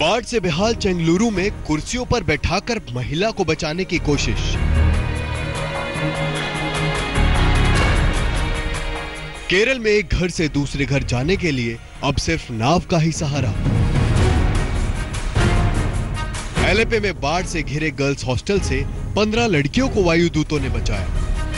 बाढ़ से बेहाल चेंगलुरु में कुर्सियों पर बैठाकर महिला को बचाने की कोशिश। केरल में एक घर से दूसरे घर जाने के लिए अब सिर्फ नाव का ही सहारा। एलेपे में बाढ़ से घिरे गर्ल्स हॉस्टल से 15 लड़कियों को वायुदूतों ने बचाया।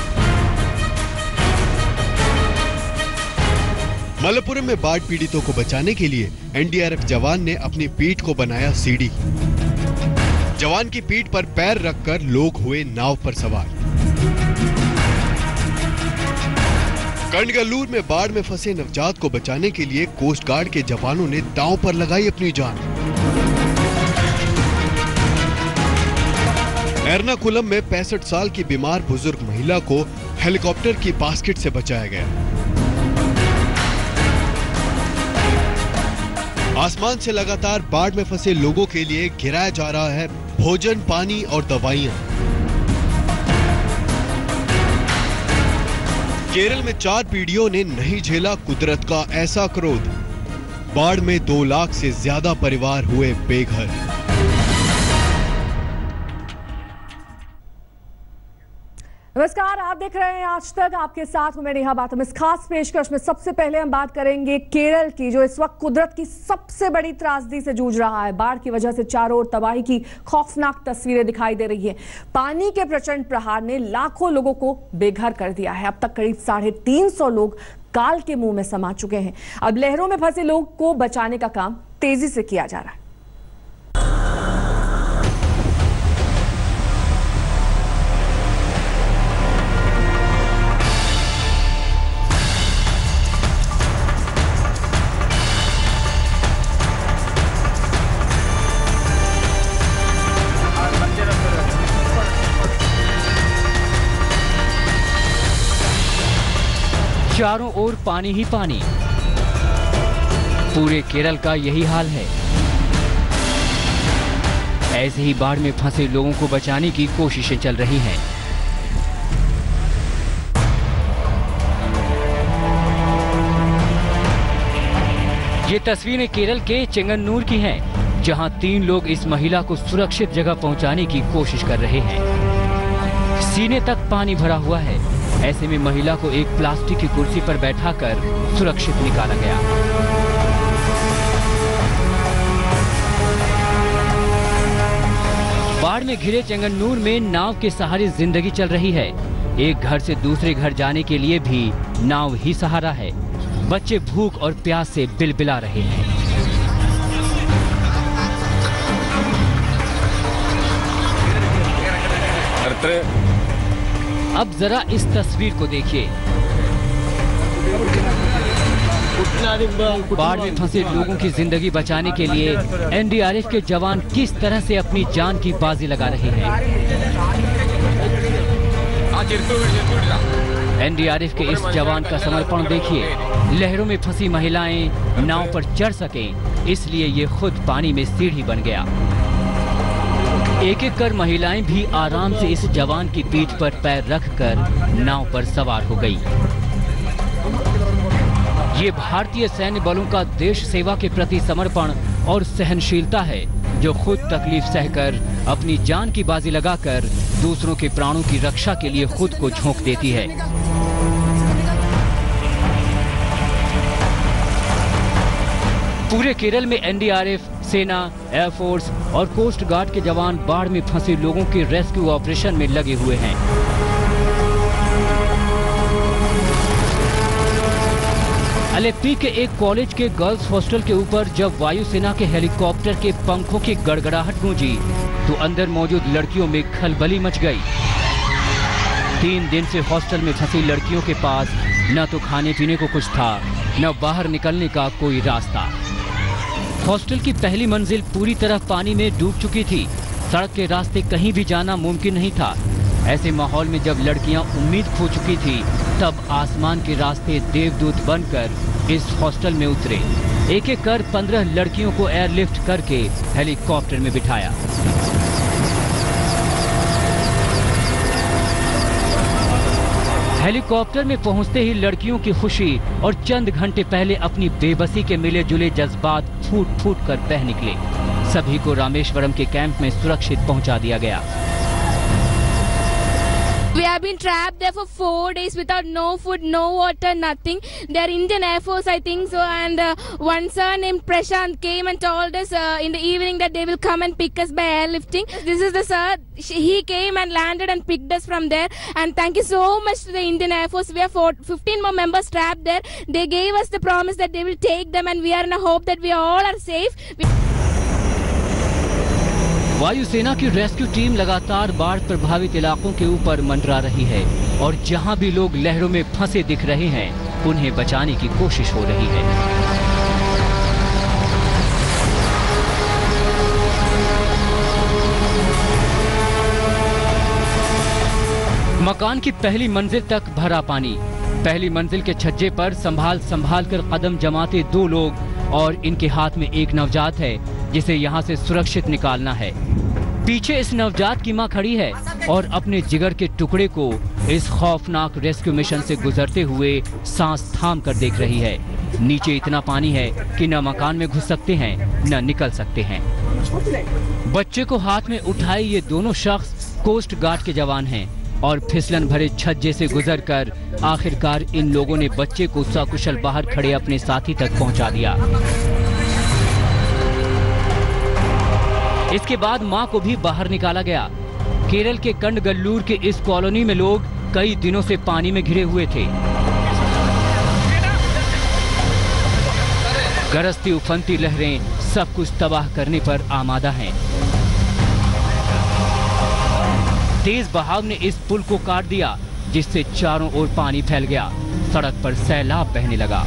मलप्पुरम में बाढ़ पीड़ितों को बचाने के लिए एनडीआरएफ जवान ने अपनी पीठ को बनाया सीढ़ी। जवान की पीठ पर पैर रखकर लोग हुए नाव पर सवार। कंडगल्लूर में बाढ़ में फंसे नवजात को बचाने के लिए कोस्ट गार्ड के जवानों ने दांव पर लगाई अपनी जान। एर्नाकुलम में 65 साल की बीमार बुजुर्ग महिला को हेलीकॉप्टर की बास्केट से बचाया गया। आसमान से लगातार बाढ़ में फंसे लोगों के लिए गिराया जा रहा है भोजन, पानी और दवाइयां। केरल में 4 पीढ़ियों ने नहीं झेला कुदरत का ऐसा क्रोध। बाढ़ में 2 लाख से ज्यादा परिवार हुए बेघर। नमस्कार, आप देख रहे हैं आज तक। आपके साथ हूं मैं नेहा बातम। इस खास पेशकश में सबसे पहले हम बात करेंगे केरल की, जो इस वक्त कुदरत की सबसे बड़ी त्रासदी से जूझ रहा है। बाढ़ की वजह से चारों ओर तबाही की खौफनाक तस्वीरें दिखाई दे रही हैं। पानी के प्रचंड प्रहार ने लाखों लोगों को बेघर कर दिया है। अब तक करीब 350 लोग काल के मुंह में समा चुके हैं। अब लहरों में फंसे लोगों को बचाने का काम तेजी से किया जा रहा है। चारों ओर पानी ही पानी। पूरे केरल का यही हाल है। ऐसे ही बाढ़ में फंसे लोगों को बचाने की कोशिशें चल रही हैं। ये तस्वीरें केरल के चेंगन्नूर की हैं, जहां 3 लोग इस महिला को सुरक्षित जगह पहुंचाने की कोशिश कर रहे हैं। सीने तक पानी भरा हुआ है। ऐसे में महिला को एक प्लास्टिक की कुर्सी पर बैठाकर सुरक्षित निकाला गया। बाढ़ में घिरे चेंगन्नूर में नाव के सहारे जिंदगी चल रही है। एक घर से दूसरे घर जाने के लिए भी नाव ही सहारा है। बच्चे भूख और प्यास से बिलबिला रहे हैं। अब जरा इस तस्वीर को देखिए। बाढ़ में फंसे लोगों की जिंदगी बचाने के लिए एनडीआरएफ के जवान किस तरह से अपनी जान की बाजी लगा रहे हैं। एनडीआरएफ के इस जवान का समर्पण देखिए। लहरों में फंसी महिलाएं नाव पर चढ़ सकें, इसलिए ये खुद पानी में सीढ़ी बन गया। एक एक कर महिलाएं भी आराम से इस जवान की पीठ पर पैर रखकर नाव पर सवार हो गई। ये भारतीय सैन्य बलों का देश सेवा के प्रति समर्पण और सहनशीलता है, जो खुद तकलीफ सहकर अपनी जान की बाजी लगाकर दूसरों के प्राणों की रक्षा के लिए खुद को झोंक देती है। पूरे केरल में एनडीआरएफ, सेना, एयरफोर्स और कोस्ट गार्ड के जवान बाढ़ में फंसे लोगों के रेस्क्यू ऑपरेशन में लगे हुए हैं। एलेप्पी के एक कॉलेज के गर्ल्स हॉस्टल के ऊपर जब वायुसेना के हेलीकॉप्टर के पंखों की गड़गड़ाहट गूंजी, तो अंदर मौजूद लड़कियों में खलबली मच गई। 3 दिन से हॉस्टल में फंसी लड़कियों के पास न तो खाने पीने को कुछ था, न बाहर निकलने का कोई रास्ता। हॉस्टल की पहली मंजिल पूरी तरह पानी में डूब चुकी थी। सड़क के रास्ते कहीं भी जाना मुमकिन नहीं था। ऐसे माहौल में जब लड़कियां उम्मीद खो चुकी थी, तब आसमान के रास्ते देवदूत बनकर इस हॉस्टल में उतरे। एक एक कर 15 लड़कियों को एयरलिफ्ट करके हेलीकॉप्टर में बिठाया। हेलीकॉप्टर में पहुंचते ही लड़कियों की खुशी और चंद घंटे पहले अपनी बेबसी के मिले जुले जज्बात फूट फूट कर बह निकले। सभी को रामेश्वरम के कैंप में सुरक्षित पहुंचा दिया गया। We have been trapped there for 4 days without no food, no water, nothing. They are Indian Air Force, I think so. And one sir named Prashant came and told us in the evening that they will come and pick us by airlifting. This is the sir. He came and landed and picked us from there. And thank you so much to the Indian Air Force. We have 15 more members trapped there. They gave us the promise that they will take them, and we are in a hope that we all are safe. वायुसेना की rescue team लगातार बाढ़ प्रभावित इलाकों के ऊपर मंडरा रही है और जहां भी लोग लहरों में फंसे दिख रहे हैं, उन्हें बचाने की कोशिश हो रही है। मकान की पहली मंजिल तक भरा पानी। पहली मंजिल के छज्जे पर संभाल कर कदम जमाते 2 लोग और इनके हाथ में एक नवजात है जिसे यहाँ से सुरक्षित निकालना है। पीछे इस नवजात की मां खड़ी है और अपने जिगर के टुकड़े को इस खौफनाक रेस्क्यू मिशन से गुजरते हुए सांस थाम कर देख रही है। नीचे इतना पानी है कि न मकान में घुस सकते हैं न निकल सकते हैं। बच्चे को हाथ में उठाए ये दोनों शख्स कोस्ट गार्ड के जवान हैं और फिसलन भरे छज्जे से गुजरकर आखिरकार इन लोगों ने बच्चे को सकुशल बाहर खड़े अपने साथी तक पहुंचा दिया। इसके बाद मां को भी बाहर निकाला गया। केरल के कंडगल्लूर के इस कॉलोनी में लोग कई दिनों से पानी में घिरे हुए थे। गरजती उफनती लहरें सब कुछ तबाह करने पर आमादा हैं। तेज बहाव ने इस पुल को काट दिया जिससे चारों ओर पानी फैल गया। सड़क पर सैलाब बहने लगा।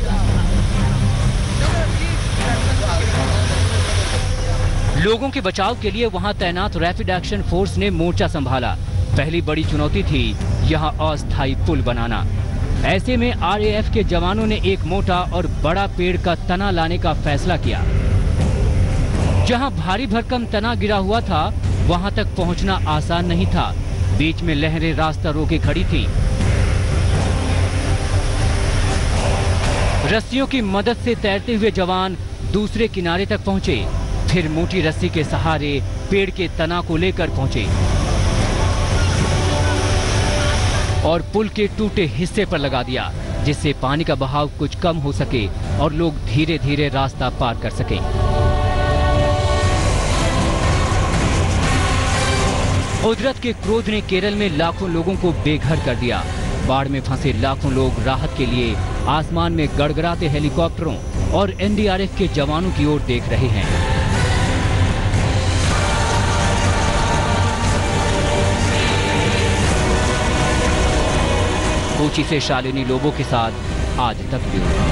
लोगों के बचाव के लिए वहां तैनात रैपिड एक्शन फोर्स ने मोर्चा संभाला। पहली बड़ी चुनौती थी यहां अस्थायी पुल बनाना। ऐसे में RAF के जवानों ने एक मोटा और बड़ा पेड़ का तना लाने का फैसला किया। जहां भारी भरकम तना गिरा हुआ था वहां तक पहुंचना आसान नहीं था। बीच में लहरें रास्ता रोके खड़ी थी। रस्सियों की मदद से तैरते हुए जवान दूसरे किनारे तक पहुंचे, फिर मोटी रस्सी के सहारे पेड़ के तना को लेकर पहुंचे और पुल के टूटे हिस्से पर लगा दिया जिससे पानी का बहाव कुछ कम हो सके और लोग धीरे धीरे रास्ता पार कर सकें। कुदरत के क्रोध ने केरल में लाखों लोगों को बेघर कर दिया। बाढ़ में फंसे लाखों लोग राहत के लिए आसमान में गड़गड़ाते हेलीकॉप्टरों और NDRF के जवानों की ओर देख रहे हैं। कोची से शालिनी लोबो के साथ आज तक ब्यूरो।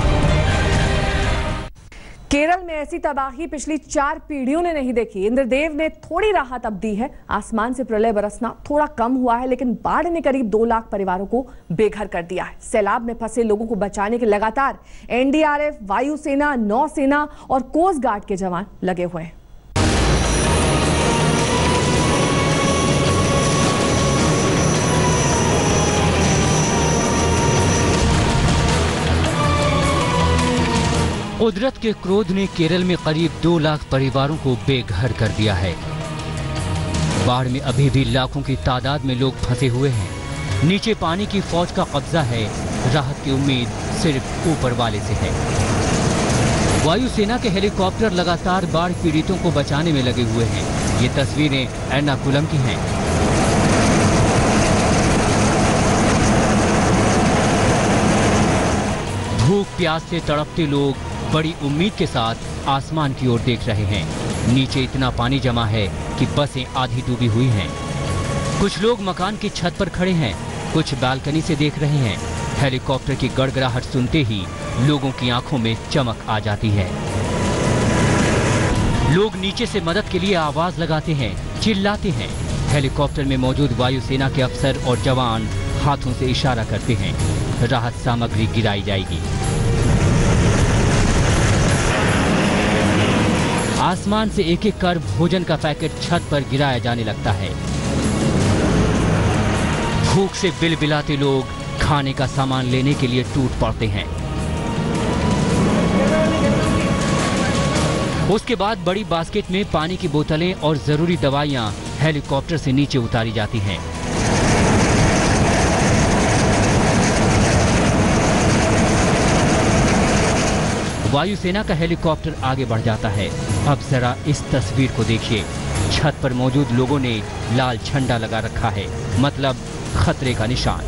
केरल में ऐसी तबाही पिछली 4 पीढ़ियों ने नहीं देखी। इंद्रदेव ने थोड़ी राहत अब दी है। आसमान से प्रलय बरसना थोड़ा कम हुआ है, लेकिन बाढ़ ने करीब 2 लाख परिवारों को बेघर कर दिया है। सैलाब में फंसे लोगों को बचाने के लगातार NDRF, वायुसेना, नौसेना और कोस्ट गार्ड के जवान लगे हुए हैं। कुदरत के क्रोध ने केरल में करीब 2 लाख परिवारों को बेघर कर दिया है। बाढ़ में अभी भी लाखों की तादाद में लोग फंसे हुए हैं। नीचे पानी की फौज का कब्जा है। राहत की उम्मीद सिर्फ ऊपर वाले से है। वायुसेना के हेलीकॉप्टर लगातार बाढ़ पीड़ितों को बचाने में लगे हुए हैं। ये तस्वीरें एर्नाकुलम की हैं। भूख प्यास से तड़पते लोग बड़ी उम्मीद के साथ आसमान की ओर देख रहे हैं। नीचे इतना पानी जमा है कि बसें आधी डूबी हुई हैं। कुछ लोग मकान की छत पर खड़े हैं, कुछ बालकनी से देख रहे हैं। हेलीकॉप्टर की गड़गड़ाहट सुनते ही लोगों की आंखों में चमक आ जाती है। लोग नीचे से मदद के लिए आवाज लगाते हैं, चिल्लाते हैं। हेलीकॉप्टर में मौजूद वायुसेना के अफसर और जवान हाथों से इशारा करते हैं। राहत सामग्री गिराई जाएगी। आसमान से एक एक कर भोजन का पैकेट छत पर गिराया जाने लगता है। भूख से बिलबिलाते लोग खाने का सामान लेने के लिए टूट पड़ते हैं। उसके बाद बड़ी बास्केट में पानी की बोतलें और जरूरी दवाइयां हेलीकॉप्टर से नीचे उतारी जाती हैं। वायुसेना का हेलीकॉप्टर आगे बढ़ जाता है। अब जरा इस तस्वीर को देखिए। छत पर मौजूद लोगों ने लाल झंडा लगा रखा है, मतलब खतरे का निशान।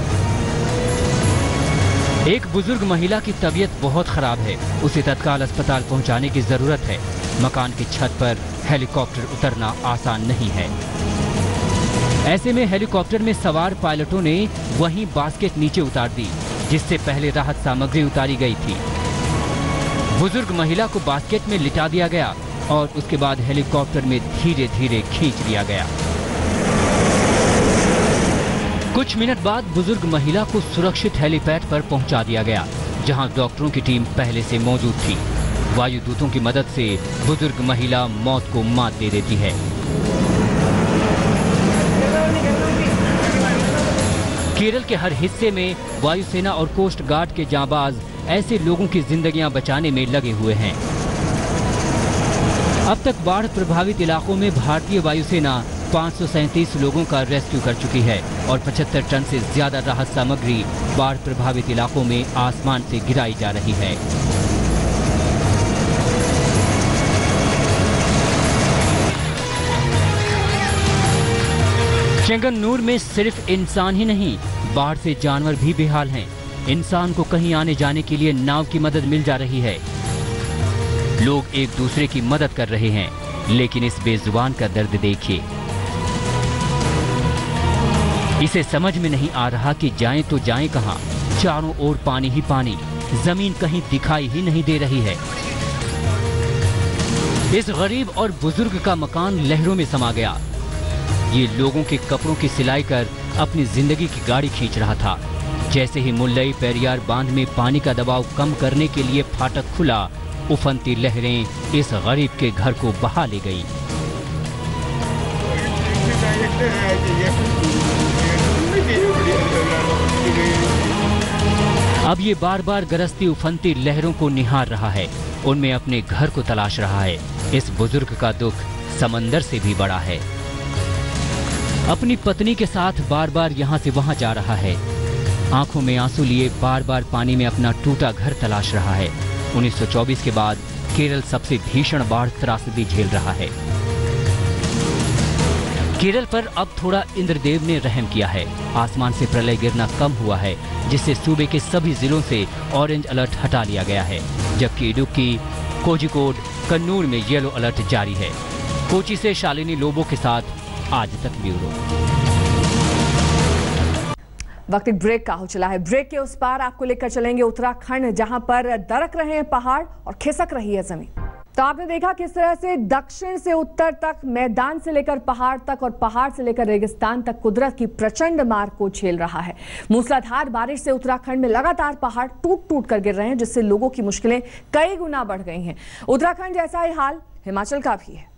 एक बुजुर्ग महिला की तबीयत बहुत खराब है, उसे तत्काल अस्पताल पहुंचाने की जरूरत है। मकान की छत पर हेलीकॉप्टर उतरना आसान नहीं है। ऐसे में हेलीकॉप्टर में सवार पायलटों ने वहीं बास्केट नीचे उतार दी, जिससे पहले राहत सामग्री उतारी गई थी। बुजुर्ग महिला को बास्केट में लिटा दिया गया और उसके बाद हेलीकॉप्टर में धीरे धीरे खींच लिया गया। कुछ मिनट बाद बुजुर्ग महिला को सुरक्षित हेलीपैड पर पहुंचा दिया गया, जहां डॉक्टरों की टीम पहले से मौजूद थी। वायुदूतों की मदद से बुजुर्ग महिला मौत को मात दे देती है। केरल के हर हिस्से में वायुसेना और कोस्ट गार्ड के जांबाज ऐसे लोगों की जिंदगियां बचाने में लगे हुए हैं। अब तक बाढ़ प्रभावित इलाकों में भारतीय वायुसेना 537 लोगों का रेस्क्यू कर चुकी है और 75 टन से ज्यादा राहत सामग्री बाढ़ प्रभावित इलाकों में आसमान से गिराई जा रही है। चेंगन्नूर में सिर्फ इंसान ही नहीं, बाढ़ से जानवर भी बेहाल हैं। इंसान को कहीं आने जाने के लिए नाव की मदद मिल जा रही है। लोग एक दूसरे की मदद कर रहे हैं, लेकिन इस बेजुबान का दर्द देखिए। इसे समझ में नहीं आ रहा कि जाएं तो जाएं कहां। चारों ओर पानी ही पानी, जमीन कहीं दिखाई ही नहीं दे रही है। इस गरीब और बुजुर्ग का मकान लहरों में समा गया। ये लोगों के कपड़ों की सिलाई कर अपनी जिंदगी की गाड़ी खींच रहा था। जैसे ही मुल्लई पेरियार बांध में पानी का दबाव कम करने के लिए फाटक खुला, उफनती लहरें इस गरीब के घर को बहा ले गई। अब ये बार बार गरजती उफनती लहरों को निहार रहा है, उनमें अपने घर को तलाश रहा है। इस बुजुर्ग का दुख समंदर से भी बड़ा है। अपनी पत्नी के साथ बार बार यहाँ से वहाँ जा रहा है। आंखों में आंसू लिए बार बार पानी में अपना टूटा घर तलाश रहा है। 1924 के बाद केरल सबसे भीषण बाढ़ त्रासदी झेल रहा है। केरल पर अब थोड़ा इंद्रदेव ने रहम किया है। आसमान से प्रलय गिरना कम हुआ है, जिससे सूबे के सभी जिलों से ऑरेंज अलर्ट हटा लिया गया है, जबकि इडुक्की, कोझिकोड, कन्नूर में येलो अलर्ट जारी है। कोची से शालिनी लोबो के साथ आज तक ब्यूरो। वक्त एक ब्रेक का हो चला है। ब्रेक के उस पार आपको लेकर चलेंगे उत्तराखंड, जहां पर दरक रहे हैं पहाड़ और खिसक रही है जमीन। तो आपने देखा किस तरह से दक्षिण से उत्तर तक, मैदान से लेकर पहाड़ तक और पहाड़ से लेकर रेगिस्तान तक कुदरत की प्रचंड मार को झेल रहा है। मूसलाधार बारिश से उत्तराखंड में लगातार पहाड़ टूट टूट कर गिर रहे हैं, जिससे लोगों की मुश्किलें कई गुना बढ़ गई हैं। उत्तराखंड जैसा ही हाल हिमाचल का भी है।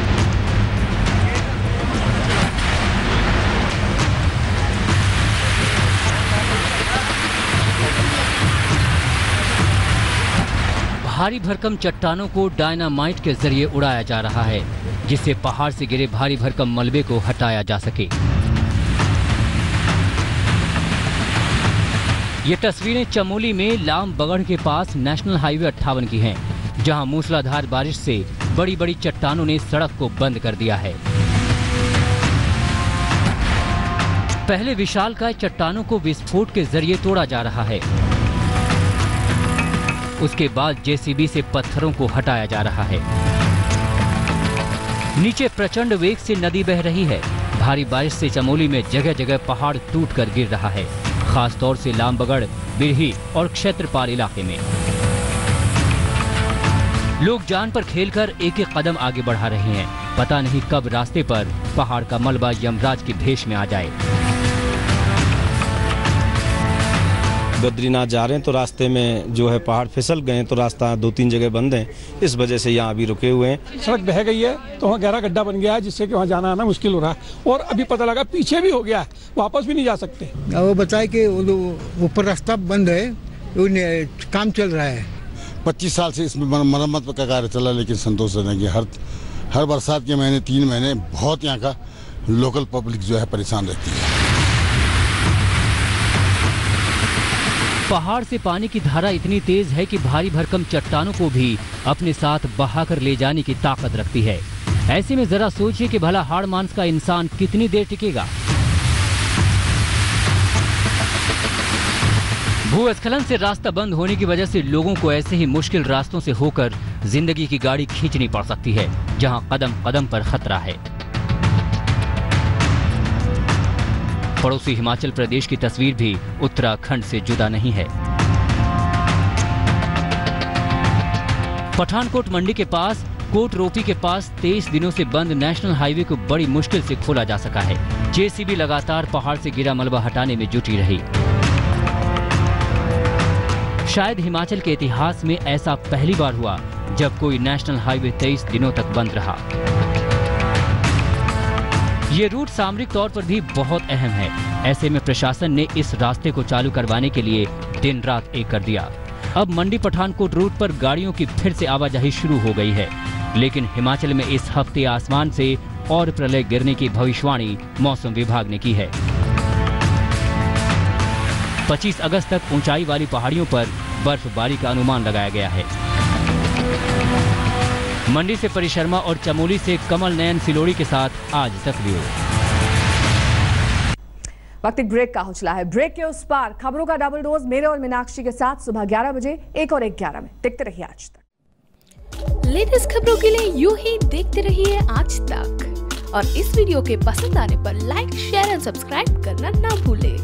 भारी भरकम चट्टानों को डायनामाइट के जरिए उड़ाया जा रहा है, जिससे पहाड़ से गिरे भारी भरकम मलबे को हटाया जा सके। ये तस्वीरें चमोली में लाम बगड़ के पास नेशनल हाईवे 58 की हैं, जहां मूसलाधार बारिश से बड़ी बड़ी चट्टानों ने सड़क को बंद कर दिया है। पहले विशालकाय चट्टानों को विस्फोट के जरिए तोड़ा जा रहा है, उसके बाद जेसीबी से पत्थरों को हटाया जा रहा है। नीचे प्रचंड वेग से नदी बह रही है। भारी बारिश से चमोली में जगह जगह पहाड़ टूटकर गिर रहा है, खास तौर से लामबगड़, बिरही और क्षेत्रपाल इलाके में। लोग जान पर खेलकर एक एक कदम आगे बढ़ा रहे हैं। पता नहीं कब रास्ते पर पहाड़ का मलबा यमराज की भेष में आ जाए। बद्रीनाथ जा रहे हैं तो रास्ते में जो है पहाड़ फिसल गए, तो रास्ता 2-3 जगह बंद है, इस वजह से यहाँ अभी रुके हुए हैं। सड़क बह गई है तो वहाँ गहरा गड्ढा बन गया है, जिससे कि वहाँ जाना आना मुश्किल हो रहा है, और अभी पता लगा पीछे भी हो गया है, वापस भी नहीं जा सकते। वो बताए कि ऊपर रास्ता बंद है, काम चल रहा है, 25 साल से इसमें मरम्मत का कार्य चला, लेकिन संतोषजनक है। हर बरसात के महीने 3 महीने बहुत यहाँ का लोकल पब्लिक जो है परेशान रहती है। पहाड़ से पानी की धारा इतनी तेज है कि भारी भरकम चट्टानों को भी अपने साथ बहाकर ले जाने की ताकत रखती है। ऐसे में जरा सोचिए कि भला हाड़ मांस का इंसान कितनी देर टिकेगा। भूस्खलन से रास्ता बंद होने की वजह से लोगों को ऐसे ही मुश्किल रास्तों से होकर जिंदगी की गाड़ी खींचनी पड़ सकती है, जहां कदम कदम पर खतरा है। पड़ोसी हिमाचल प्रदेश की तस्वीर भी उत्तराखंड से जुदा नहीं है। पठानकोट मंडी के पास कोट रोपी के पास 23 दिनों से बंद नेशनल हाईवे को बड़ी मुश्किल से खोला जा सका है। जेसीबी लगातार पहाड़ से गिरा मलबा हटाने में जुटी रही। शायद हिमाचल के इतिहास में ऐसा पहली बार हुआ जब कोई नेशनल हाईवे 23 दिनों तक बंद रहा। ये रूट सामरिक तौर पर भी बहुत अहम है। ऐसे में प्रशासन ने इस रास्ते को चालू करवाने के लिए दिन रात एक कर दिया। अब मंडी पठानकोट रूट पर गाड़ियों की फिर से आवाजाही शुरू हो गई है, लेकिन हिमाचल में इस हफ्ते आसमान से और प्रलय गिरने की भविष्यवाणी मौसम विभाग ने की है। 25 अगस्त तक ऊंचाई वाली पहाड़ियों पर बर्फबारी का अनुमान लगाया गया है। मंडी से परी शर्मा और चमोली से कमल नयन सिलोड़ी के साथ आज तक ब्यूरो। वक्त एक ब्रेक का हो चला है। ब्रेक के उस पार खबरों का डबल डोज मेरे और मीनाक्षी के साथ सुबह 11 बजे, 1 और 11 में। देखते रहिए आज तक। लेटेस्ट खबरों के लिए यूं ही देखते रहिए आज तक, और इस वीडियो के पसंद आने पर लाइक, शेयर और सब्सक्राइब करना ना भूलें।